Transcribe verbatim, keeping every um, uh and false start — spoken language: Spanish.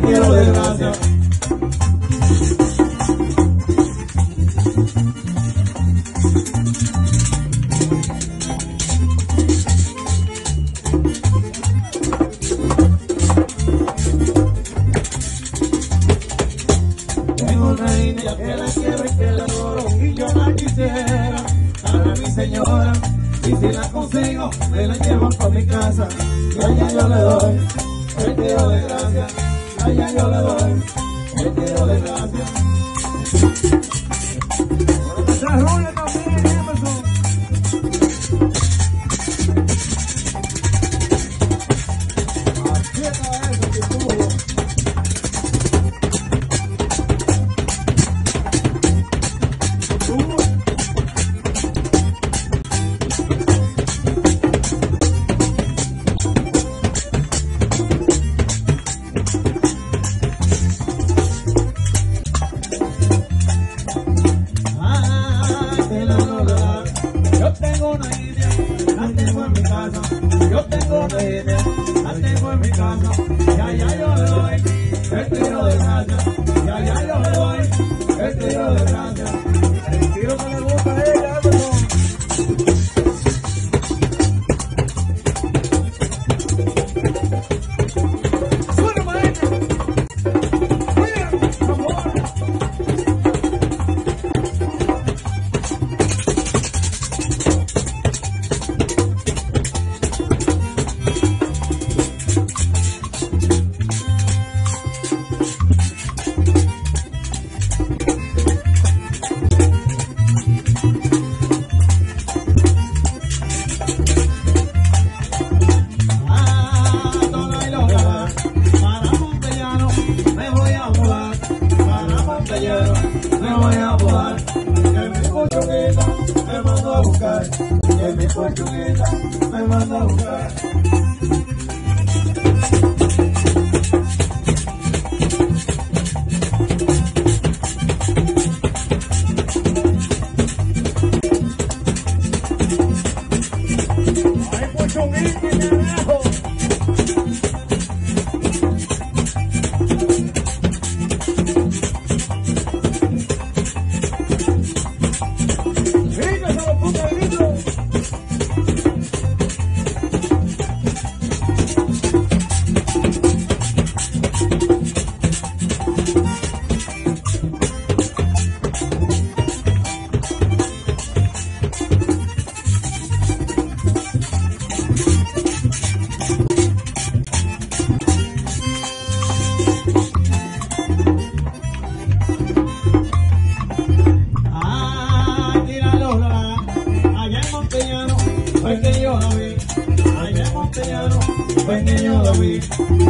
quiero desgracia. Tengo una niña que la quiero y que la adoro y yo la quisiera para mi señora. Y si la consigo, me la llevo pa' mi casa y allá yo le doy el tiro de gracia. Allá yo le doy el tiro de gracia. La rula también, Emerson. Aprieta eso que tuvo. Yo tengo una idea, la tengo en mi casa. Yo tengo una idea, la tengo en mi casa. Ya, ya yo le doy el tiro de gracia. Ya, ya yo le doy el tiro de gracia. El tiro que le gusta a ella, Emerson. Suena, maestro. Oye, amor. Me voy a mudar, que mi portuguesa me mandó a buscar, que mi portuguesa me mandó a buscar. Ay, portugués, carajo. Fue que yo la vi, allá en Montellano, fue que yo la vi.